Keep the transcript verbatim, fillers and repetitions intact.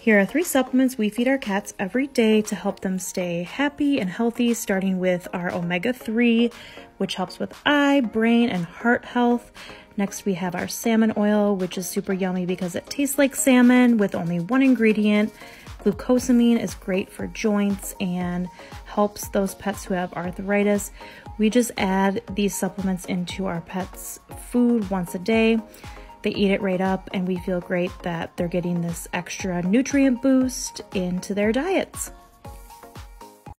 Here are three supplements we feed our cats every day to help them stay happy and healthy, starting with our omega three, which helps with eye, brain, and heart health. Next, we have our salmon oil, which is super yummy because it tastes like salmon with only one ingredient. Glucosamine is great for joints and helps those pets who have arthritis. We just add these supplements into our pets' food once a day. They eat it right up, and we feel great that they're getting this extra nutrient boost into their diets.